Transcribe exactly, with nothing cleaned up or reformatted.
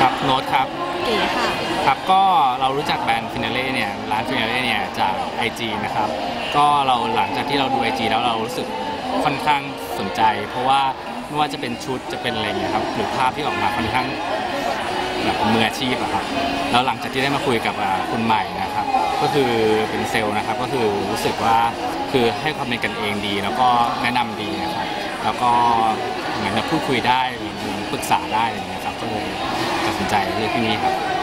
ครับโน้ตครับเก๋ค่ะครับก็เรารู้จักแบรนด์ฟินาเล่เนี่ยร้านฟินาเล่เนี่ยจาก ไอ จี นะครับก็เราหลังจากที่เราดู ไอ จี แล้วเรารู้สึกค่อนข้างสนใจเพราะว่าไม่ว่าจะเป็นชุดจะเป็นอะไรเงี้ยครับหรือภาพที่ออกมาค่อนข้างแบบมืออาชีพอะครับแล้วหลังจากที่ได้มาคุยกับคุณใหม่นะครับก็คือเป็นเซลล์นะครับก็คือรู้สึกว่าคือให้ความเป็นกันเองดีแล้วก็แนะนำดีนะครับแล้วก็เหมือนจะพูดคุยได้ปรึกษาได้อะไรเงี้ยครับก็เลยตัดสินใจเลือกที่นี่ครับ